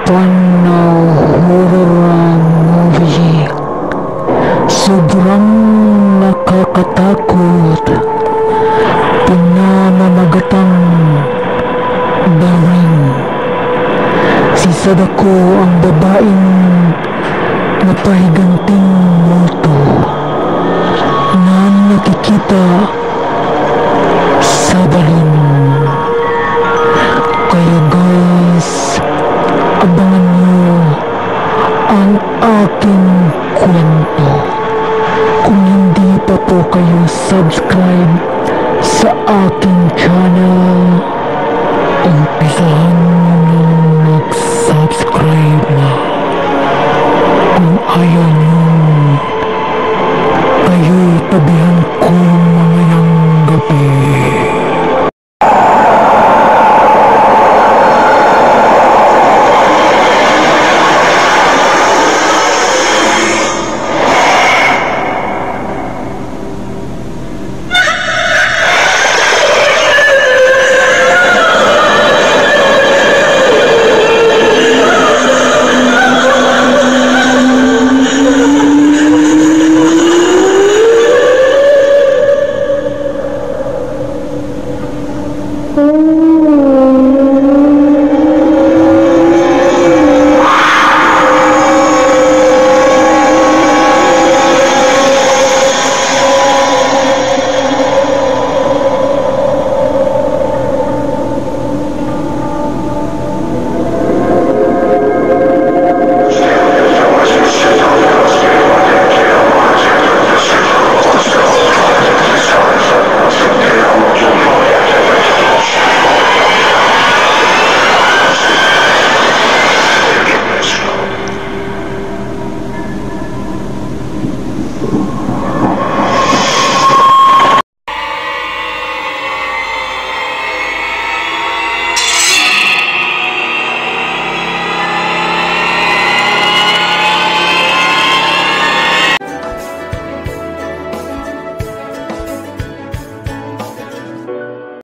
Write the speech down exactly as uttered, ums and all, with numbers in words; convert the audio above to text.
Final horror movie. Sobrang nakakatakot. Pinamamagatang daring. Si Sadako ang babaeng napahiganting multo na nakikita sa balon. Kaya guys, abangan nyo ang aking kwento. Kung hindi pa po kayo subscribe sa aking channel, umpisahan